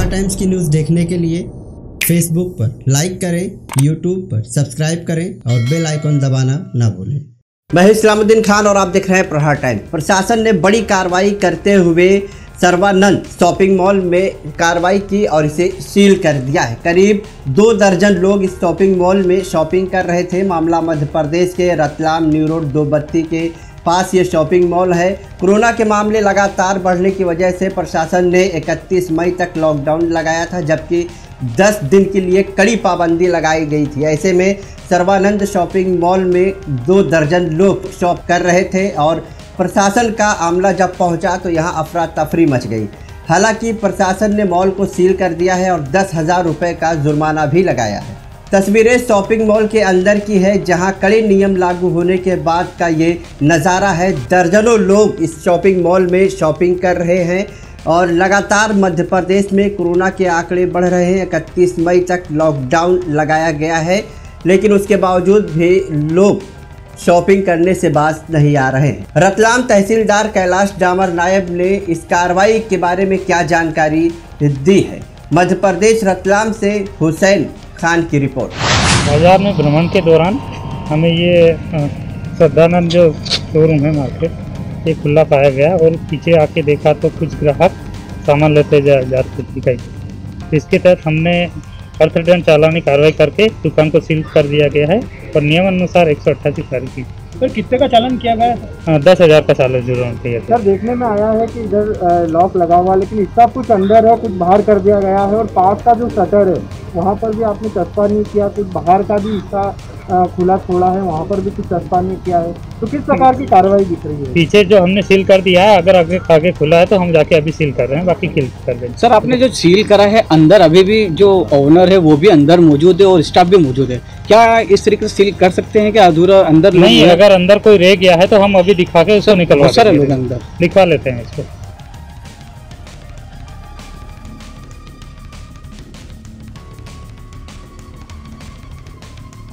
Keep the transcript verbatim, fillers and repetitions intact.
प्रहार टाइम्स की न्यूज़ देखने के लिए फेसबुक पर लाइक करें, यूट्यूब पर सब्सक्राइब करें और बेल आइकन दबाना ना भूलें। मैं इस्लामुद्दीन खान और आप देख रहे हैं प्रहार टाइम्स। प्रशासन ने बड़ी कार्रवाई करते हुए सर्वानंद शॉपिंग मॉल में कार्रवाई की और इसे सील कर दिया है। करीब दो दर्जन लोग इस शॉपिंग मॉल में शॉपिंग कर रहे थे। मामला मध्य प्रदेश के रतलाम न्यू रोड दो बत्ती के पास ये शॉपिंग मॉल है। कोरोना के मामले लगातार बढ़ने की वजह से प्रशासन ने इकतीस मई तक लॉकडाउन लगाया था, जबकि दस दिन के लिए कड़ी पाबंदी लगाई गई थी। ऐसे में सर्वानंद शॉपिंग मॉल में दो दर्जन लोग शॉप कर रहे थे और प्रशासन का अमला जब पहुंचा तो यहां अफरा तफरी मच गई। हालांकि प्रशासन ने मॉल को सील कर दिया है और दस हज़ार रुपये का जुर्माना भी लगाया है। तस्वीरें शॉपिंग मॉल के अंदर की है, जहां कड़े नियम लागू होने के बाद का ये नज़ारा है। दर्जनों लोग इस शॉपिंग मॉल में शॉपिंग कर रहे हैं और लगातार मध्य प्रदेश में कोरोना के आंकड़े बढ़ रहे हैं। इकतीस मई तक लॉकडाउन लगाया गया है, लेकिन उसके बावजूद भी लोग शॉपिंग करने से बाज नहीं आ रहे हैं। रतलाम तहसीलदार कैलाश डामर नायब ने इस कार्रवाई के बारे में क्या जानकारी दी है। मध्य प्रदेश रतलाम से हुसैन खान की रिपोर्ट। बाजार में भ्रमण के दौरान हमें ये सर्वानंद जो शोरूम है मार्केट, ये खुला पाया गया और पीछे आके देखा तो कुछ ग्राहक सामान लेते जा जाते दिखाई। इसके तहत हमने अर्थदंड चालानी कार्रवाई करके दुकान को सील कर दिया गया है और नियम अनुसार एक सौ अट्ठासी तारीख की। सर कितने का चालान किया गया है? दस हज़ार का चालान जुर्माना किया। सर देखने में आया है कि इधर लॉक लगा हुआ है, लेकिन इसका कुछ अंदर है, कुछ बाहर कर दिया गया है और पास का जो शटर है वहाँ पर भी आपने चस्पा नहीं किया, कुछ बाहर का भी हिस्सा खुला छोड़ा है, वहाँ पर भी कुछ चस्पा नहीं किया है। तो किस प्रकार की कार्रवाई दिख रही है? पीछे जो हमने सील कर दिया है, अगर आगे आगे खुला है तो हम जाके अभी सील कर रहे हैं, बाकी सील कर देंगे। सर आपने जो सील करा है अंदर अभी भी जो ओनर है वो भी अंदर मौजूद है और स्टाफ भी मौजूद है, क्या इस तरीके से सील कर सकते हैं? क्या अधूरा अंदर नहीं, अगर अंदर कोई रह गया है तो हम अभी दिखा के उसको निकलवा सर लोग अंदर लिखवा लेते हैं इसको।